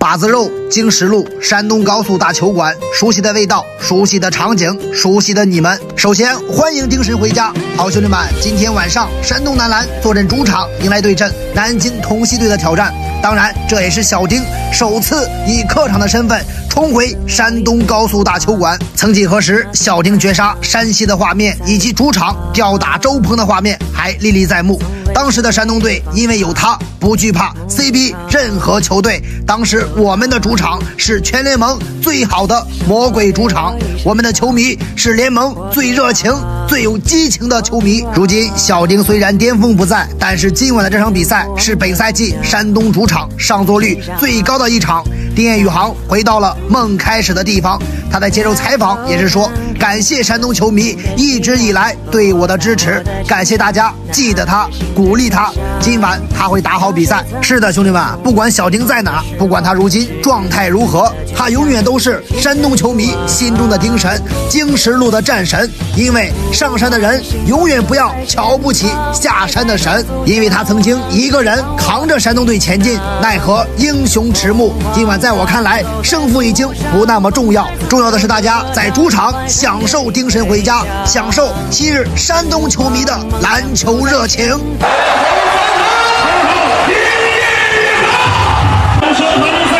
八字肉、经石路、山东高速大球馆，熟悉的味道，熟悉的场景，熟悉的你们。首先欢迎丁神回家，好兄弟们，今天晚上山东男篮坐镇主场，迎来对阵南京同曦队的挑战。当然，这也是小丁首次以客场的身份重回山东高速大球馆。曾几何时，小丁绝杀山西的画面，以及主场吊打周鹏的画面还历历在目。当时的山东队因为有他，不惧怕 CB 任何球队。当时我们的主场是全联盟最好的魔鬼主场，我们的球迷是联盟最热情、最有激情的球迷。如今小丁虽然巅峰不在，但是今晚的这场比赛是本赛季山东主场上座率最高的一场。丁彦雨航回到了梦开始的地方，他在接受采访也是说，感谢山东球迷一直以来对我的支持，感谢大家记得他，鼓励他，今晚他会打好比赛。是的，兄弟们，不管小丁在哪，不管他如今状态如何，他永远都是山东球迷心中的丁神，经石路的战神。因为上山的人永远不要瞧不起下山的神，因为他曾经一个人扛着山东队前进，奈何英雄迟暮。今晚在我看来，胜负已经不那么重要，重要的是大家在主场享受丁神回家，享受昔日山东球迷的篮球热情。 1-1